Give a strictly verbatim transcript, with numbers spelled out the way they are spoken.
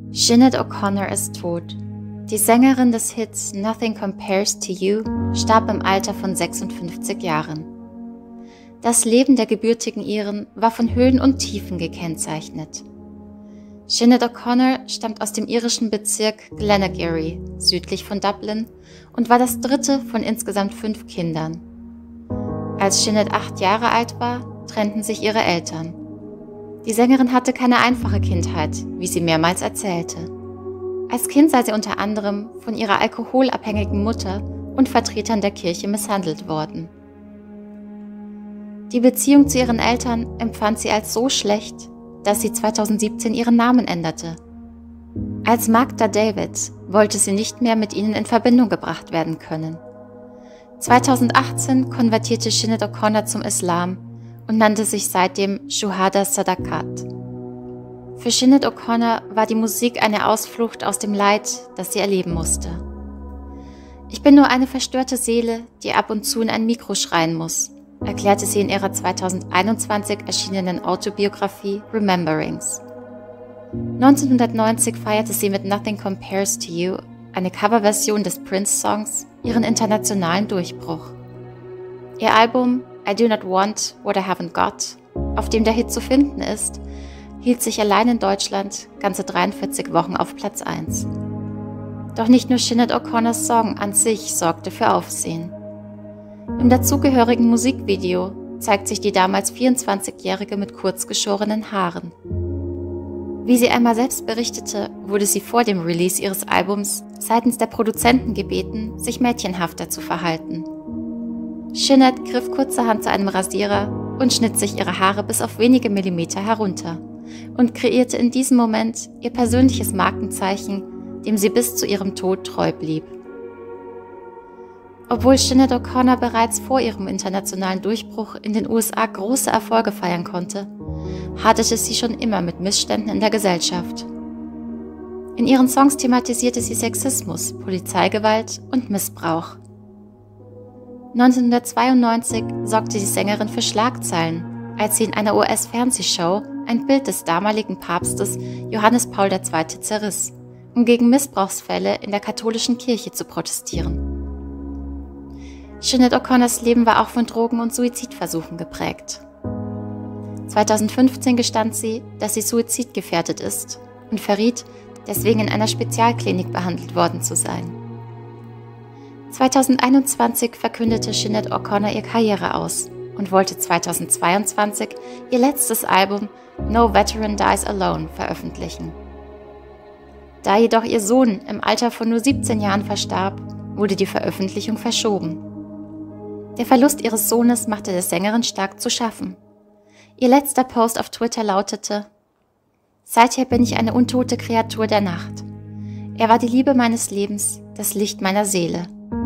Sinead O'Connor ist tot. Die Sängerin des Hits Nothing Compares to You starb im Alter von sechsundfünfzig Jahren. Das Leben der gebürtigen Iren war von Höhen und Tiefen gekennzeichnet. Sinead O'Connor stammt aus dem irischen Bezirk Glenageary, südlich von Dublin, und war das dritte von insgesamt fünf Kindern. Als Sinead acht Jahre alt war, trennten sich ihre Eltern. Die Sängerin hatte keine einfache Kindheit, wie sie mehrmals erzählte. Als Kind sei sie unter anderem von ihrer alkoholabhängigen Mutter und Vertretern der Kirche misshandelt worden. Die Beziehung zu ihren Eltern empfand sie als so schlecht, dass sie zweitausendsiebzehn ihren Namen änderte. Als Magda David wollte sie nicht mehr mit ihnen in Verbindung gebracht werden können. zweitausendachtzehn konvertierte Sinead O'Connor zum Islam und nannte sich seitdem Shuhada Sadakat. Für Sinead O'Connor war die Musik eine Ausflucht aus dem Leid, das sie erleben musste. Ich bin nur eine verstörte Seele, die ab und zu in ein Mikro schreien muss, erklärte sie in ihrer zweitausendeinundzwanzig erschienenen Autobiografie Rememberings. neunzehnhundertneunzig feierte sie mit Nothing Compares to You, eine Coverversion des Prince-Songs, ihren internationalen Durchbruch. Ihr Album I Do Not Want What I Haven't Got, auf dem der Hit zu finden ist, hielt sich allein in Deutschland ganze dreiundvierzig Wochen auf Platz eins. Doch nicht nur Sinead O'Connors Song an sich sorgte für Aufsehen. Im dazugehörigen Musikvideo zeigt sich die damals vierundzwanzigjährige mit kurzgeschorenen Haaren. Wie sie einmal selbst berichtete, wurde sie vor dem Release ihres Albums seitens der Produzenten gebeten, sich mädchenhafter zu verhalten. Sinead griff kurzerhand zu einem Rasierer und schnitt sich ihre Haare bis auf wenige Millimeter herunter und kreierte in diesem Moment ihr persönliches Markenzeichen, dem sie bis zu ihrem Tod treu blieb. Obwohl Sinead O'Connor bereits vor ihrem internationalen Durchbruch in den U S A große Erfolge feiern konnte, haderte sie schon immer mit Missständen in der Gesellschaft. In ihren Songs thematisierte sie Sexismus, Polizeigewalt und Missbrauch. neunzehnhundertzweiundneunzig sorgte die Sängerin für Schlagzeilen, als sie in einer U S-Fernsehshow ein Bild des damaligen Papstes Johannes Paul der Zweite zerriss, um gegen Missbrauchsfälle in der katholischen Kirche zu protestieren. Sinead O'Connors Leben war auch von Drogen- und Suizidversuchen geprägt. zweitausendfünfzehn gestand sie, dass sie suizidgefährdet ist und verriet, deswegen in einer Spezialklinik behandelt worden zu sein. zweitausendeinundzwanzig verkündete Sinead O'Connor ihr Karriere aus und wollte zweitausendzweiundzwanzig ihr letztes Album No Veteran Dies Alone veröffentlichen. Da jedoch ihr Sohn im Alter von nur siebzehn Jahren verstarb, wurde die Veröffentlichung verschoben. Der Verlust ihres Sohnes machte der Sängerin stark zu schaffen. Ihr letzter Post auf Twitter lautete: Seither bin ich eine untote Kreatur der Nacht. Er war die Liebe meines Lebens, das Licht meiner Seele.